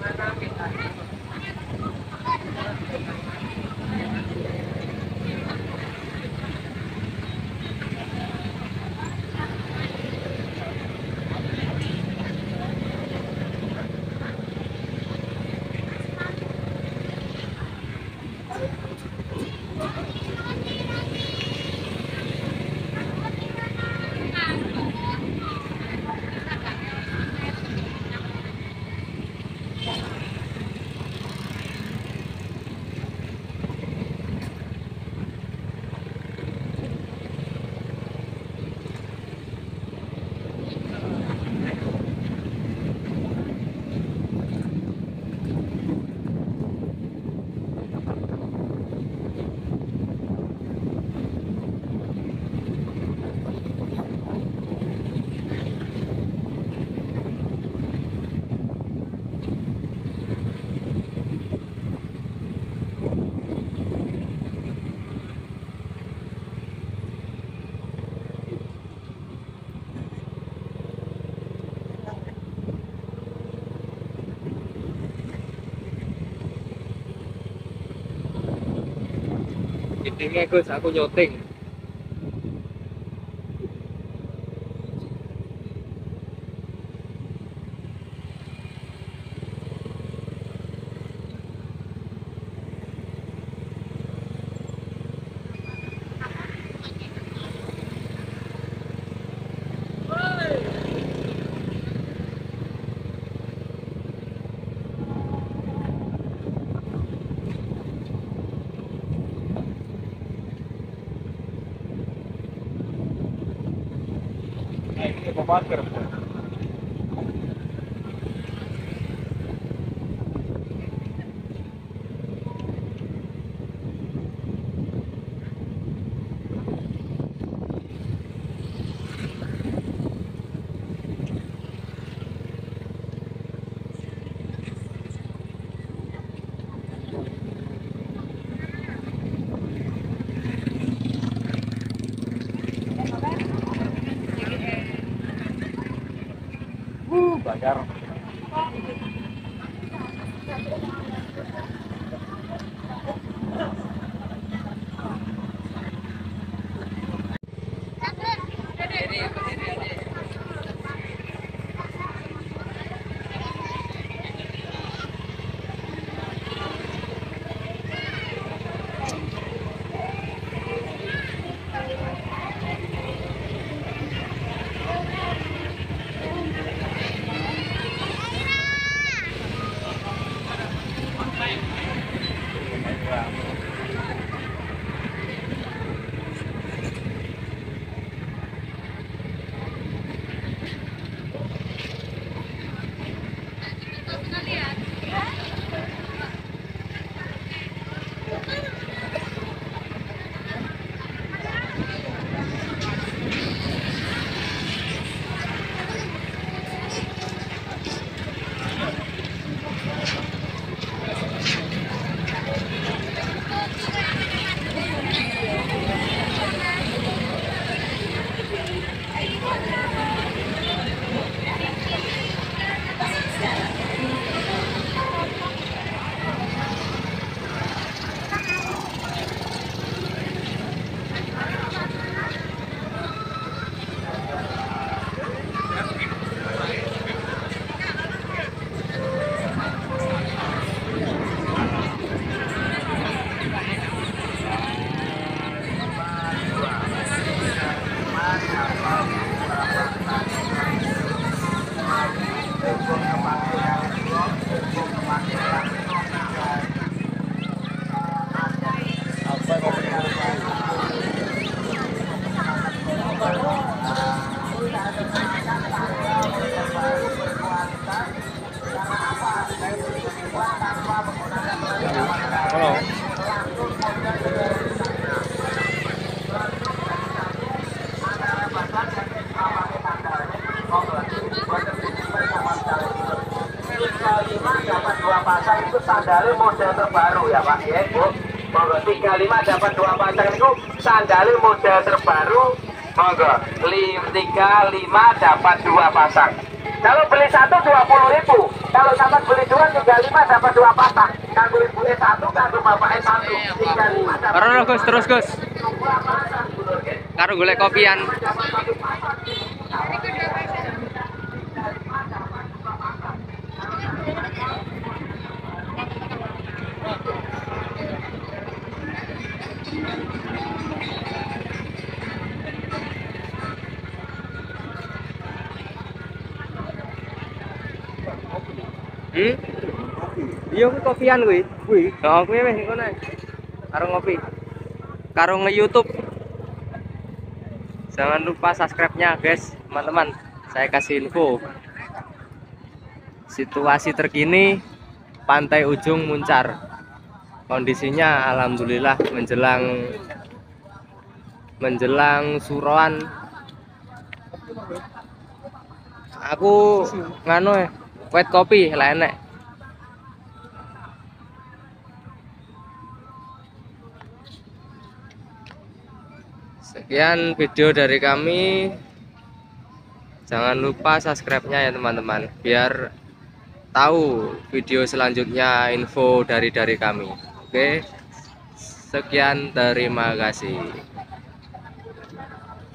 Ini Gus, aku nyoting. Ini masker. Bayar. pasang itu sandalnya model terbaru ya Pak ya Bu. Monggo 35 dapat 2 pasang itu sandalnya model terbaru. Monggo 35 dapat 2 pasang. Kalau beli satu 20.000, kalau sampai beli 2 35.000. 35 dapat 2 pasang. Kanggo ibuke 1, kanggo bapake 1. 35 dapat. Ora Gus, terus Gus. 2 pasang dulur nggih. Karo golek kopian. Iya kuwi kopian kuwi. Kuwi. Heeh, kuwi wis ngono. Karo ngopi. Karo nge-YouTube. Jangan lupa subscribe-nya, guys, teman-teman. Saya kasih info. Situasi terkini Pantai Ujung Muncar. Kondisinya alhamdulillah menjelang suroan. Aku nganu white kopi lah enek. Sekian video dari kami. Jangan lupa subscribe-nya ya teman-teman, biar tahu video selanjutnya, info dari kami. Oke. Sekian, terima kasih.